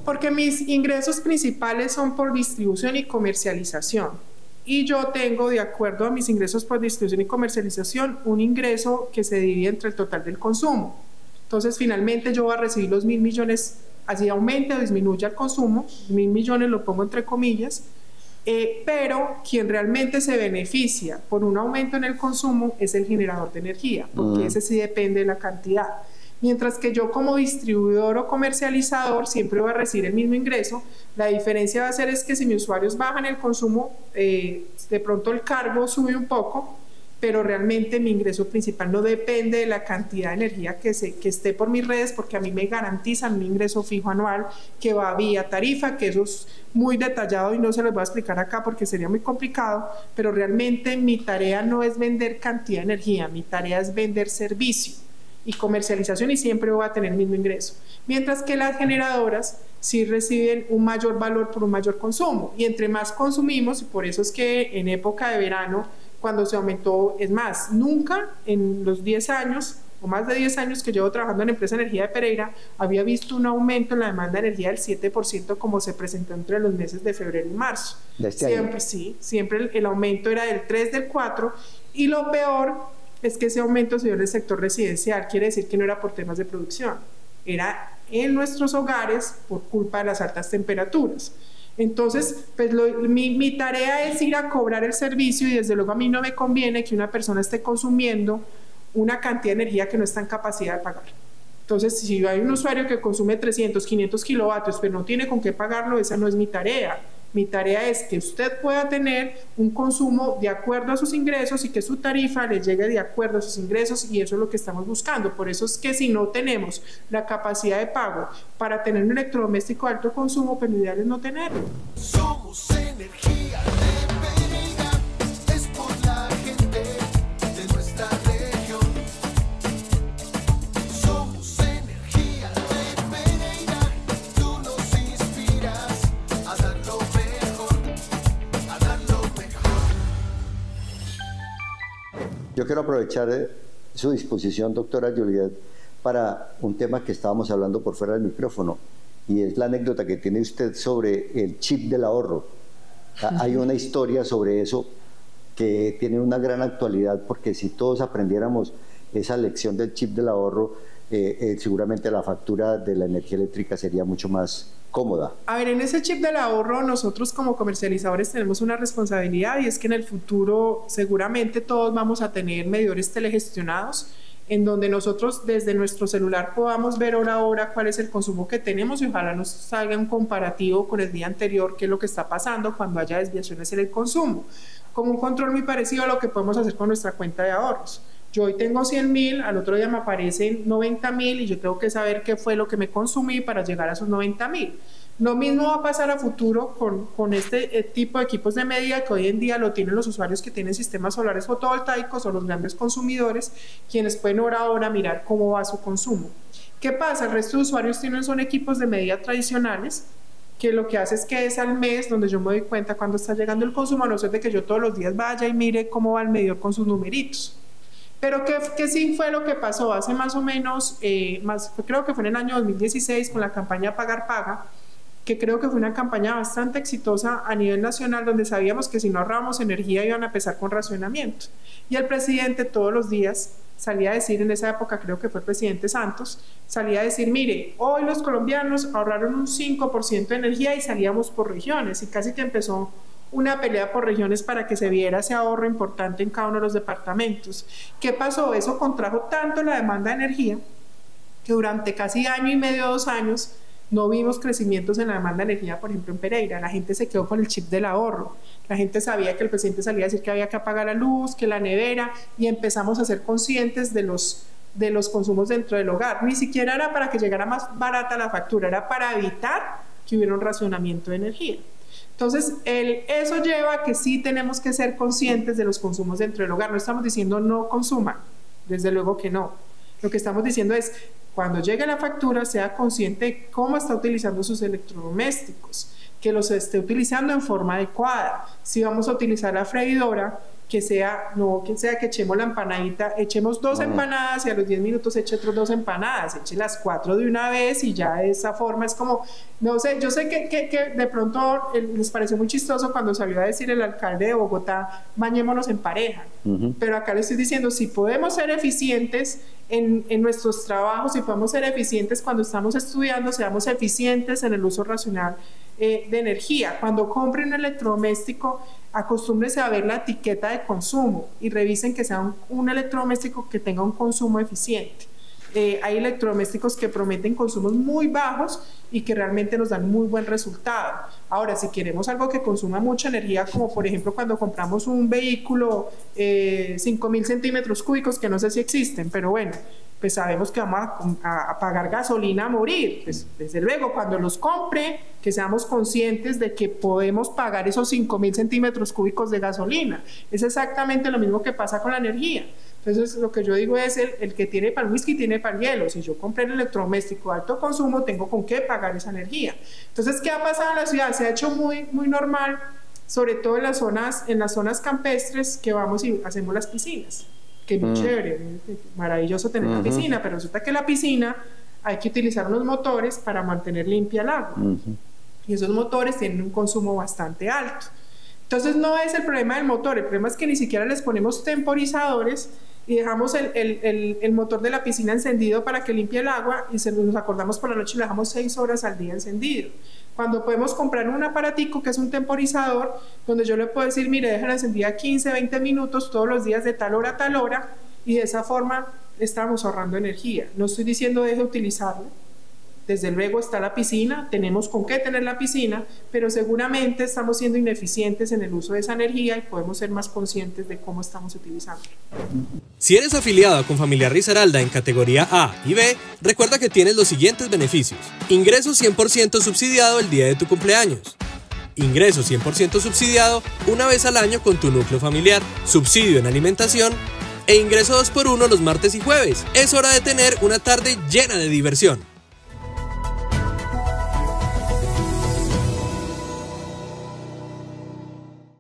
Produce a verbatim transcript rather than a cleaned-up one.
Porque mis ingresos principales son por distribución y comercialización. Y yo tengo, de acuerdo a mis ingresos por distribución y comercialización, un ingreso que se divide entre el total del consumo. Entonces, finalmente yo voy a recibir los mil millones, así aumente o disminuya el consumo, mil millones lo pongo entre comillas, eh, pero quien realmente se beneficia por un aumento en el consumo es el generador de energía, porque uh-huh. ese sí depende de la cantidad. Mientras que yo como distribuidor o comercializador siempre voy a recibir el mismo ingreso. La diferencia va a ser es que si mis usuarios bajan el consumo, eh, de pronto el cargo sube un poco, pero realmente mi ingreso principal no depende de la cantidad de energía que, se, que esté por mis redes, porque a mí me garantizan un ingreso fijo anual que va vía tarifa, que eso es muy detallado y no se los voy a explicar acá porque sería muy complicado, pero realmente mi tarea no es vender cantidad de energía, mi tarea es vender servicio y comercialización, y siempre voy a tener el mismo ingreso, mientras que las generadoras sí reciben un mayor valor por un mayor consumo, y entre más consumimos, y por eso es que en época de verano, cuando se aumentó, es más, nunca en los diez años o más de diez años que llevo trabajando en Empresa Energía de Pereira, había visto un aumento en la demanda de energía del siete por ciento como se presentó entre los meses de febrero y marzo. ¿De este siempre, año? Sí, siempre el, el aumento era del tres, del cuatro, y lo peor es que ese aumento se dio en el sector residencial. Quiere decir que no era por temas de producción, era en nuestros hogares por culpa de las altas temperaturas. Entonces, pues lo, mi, mi tarea es ir a cobrar el servicio, y desde luego a mí no me conviene que una persona esté consumiendo una cantidad de energía que no está en capacidad de pagar. Entonces, si hay un usuario que consume trescientos, quinientos kilovatios, pero no tiene con qué pagarlo, esa no es mi tarea. Mi tarea es que usted pueda tener un consumo de acuerdo a sus ingresos y que su tarifa le llegue de acuerdo a sus ingresos, y eso es lo que estamos buscando. Por eso es que si no tenemos la capacidad de pago para tener un electrodoméstico de alto consumo, pues lo ideal es no tenerlo. Somos energía de Pereira, es por la gente de nuestra región. Somos energía de Pereira, tú nos inspiras a dar lo mejor, a dar lo mejor. Yo quiero aprovechar eh, su disposición, doctora Juliet, para un tema que estábamos hablando por fuera del micrófono, y es la anécdota que tiene usted sobre el chip del ahorro. Hay una historia sobre eso que tiene una gran actualidad, porque si todos aprendiéramos esa lección del chip del ahorro, eh, eh, seguramente la factura de la energía eléctrica sería mucho más cómoda. A ver, en ese chip del ahorro nosotros como comercializadores tenemos una responsabilidad, y es que en el futuro seguramente todos vamos a tener medidores telegestionados, en donde nosotros desde nuestro celular podamos ver hora a hora cuál es el consumo que tenemos, y ojalá nos salga un comparativo con el día anterior, qué es lo que está pasando cuando haya desviaciones en el consumo, como un control muy parecido a lo que podemos hacer con nuestra cuenta de ahorros. Yo hoy tengo cien mil, al otro día me aparecen noventa mil, y yo tengo que saber qué fue lo que me consumí para llegar a esos noventa mil. Lo mismo va a pasar a futuro con, con este eh, tipo de equipos de medida que hoy en día lo tienen los usuarios que tienen sistemas solares fotovoltaicos o los grandes consumidores, quienes pueden hora a hora mirar cómo va su consumo. ¿Qué pasa? El resto de usuarios tienen son equipos de medida tradicionales, que lo que hace es que es al mes donde yo me doy cuenta cuando está llegando el consumo, a no ser de que yo todos los días vaya y mire cómo va el medidor con sus numeritos. Pero ¿qué, qué sí fue lo que pasó? Hace más o menos, eh, más, creo que fue en el año dos mil dieciséis, con la campaña Pagar Paga, que creo que fue una campaña bastante exitosa a nivel nacional, donde sabíamos que si no ahorrábamos energía iban a empezar con racionamiento. Y el presidente todos los días salía a decir, en esa época creo que fue el presidente Santos, salía a decir, mire, hoy los colombianos ahorraron un cinco por ciento de energía, y salíamos por regiones, y casi que empezó una pelea por regiones para que se viera ese ahorro importante en cada uno de los departamentos. ¿Qué pasó? Eso contrajo tanto la demanda de energía que durante casi año y medio, dos años, no vimos crecimientos en la demanda de energía, por ejemplo en Pereira. La gente se quedó con el chip del ahorro. La gente sabía que el presidente salía a decir que había que apagar la luz, que la nevera, y empezamos a ser conscientes de los, de los consumos dentro del hogar. Ni siquiera era para que llegara más barata la factura, era para evitar que hubiera un racionamiento de energía. Entonces, el, eso lleva a que sí tenemos que ser conscientes de los consumos dentro del hogar. No estamos diciendo no consuman, desde luego que no. Lo que estamos diciendo es, cuando llegue la factura, sea consciente de cómo está utilizando sus electrodomésticos, que los esté utilizando en forma adecuada. Si vamos a utilizar la freidora, que sea, no que sea que echemos la empanadita, echemos dos uh-huh. empanadas y a los diez minutos eche otros dos empanadas, eche las cuatro de una vez y ya de esa forma es como, no sé, yo sé que, que, que de pronto les pareció muy chistoso cuando salió a decir el alcalde de Bogotá, bañémonos en pareja, uh-huh. pero acá le estoy diciendo, si podemos ser eficientes en, en nuestros trabajos, si podemos ser eficientes cuando estamos estudiando, seamos eficientes en el uso racional eh, de energía. Cuando compren un electrodoméstico, acostúmbrense a ver la etiqueta de consumo y revisen que sea un, un electrodoméstico que tenga un consumo eficiente. Eh, hay electrodomésticos que prometen consumos muy bajos y que realmente nos dan muy buen resultado. Ahora, si queremos algo que consuma mucha energía, como por ejemplo cuando compramos un vehículo eh, cinco mil centímetros cúbicos, que no sé si existen, pero bueno, pues sabemos que vamos a, a, a pagar gasolina a morir. Pues, desde luego, cuando los compre, que seamos conscientes de que podemos pagar esos cinco mil centímetros cúbicos de gasolina. Es exactamente lo mismo que pasa con la energía. Entonces, lo que yo digo es, el, el que tiene para el whisky tiene para el hielo. Si yo compré el electrodoméstico de alto consumo, tengo con qué pagar esa energía. Entonces, ¿qué ha pasado en la ciudad? Se ha hecho muy, muy normal, sobre todo en las zonas, en las zonas campestres, que vamos y hacemos las piscinas. Que es muy mm. chévere, maravilloso tener uh-huh. la piscina, pero resulta que la piscina hay que utilizar unos motores para mantener limpia el agua. Uh-huh. Y esos motores tienen un consumo bastante alto. Entonces, no es el problema del motor, el problema es que ni siquiera les ponemos temporizadores y dejamos el, el, el, el motor de la piscina encendido para que limpie el agua y se nos acordamos por la noche y lo dejamos seis horas al día encendido. Cuando podemos comprar un aparatico que es un temporizador, donde yo le puedo decir, mire, déjala encendida quince, veinte minutos todos los días de tal hora a tal hora, y de esa forma estamos ahorrando energía. No estoy diciendo deje de utilizarlo. Desde luego está la piscina, tenemos con qué tener la piscina, pero seguramente estamos siendo ineficientes en el uso de esa energía y podemos ser más conscientes de cómo estamos utilizándola. Si eres afiliado a Confamiliar Risaralda en categoría A y B, recuerda que tienes los siguientes beneficios. Ingreso cien por ciento subsidiado el día de tu cumpleaños. Ingreso cien por ciento subsidiado una vez al año con tu núcleo familiar. Subsidio en alimentación. E ingreso dos por uno los martes y jueves. Es hora de tener una tarde llena de diversión.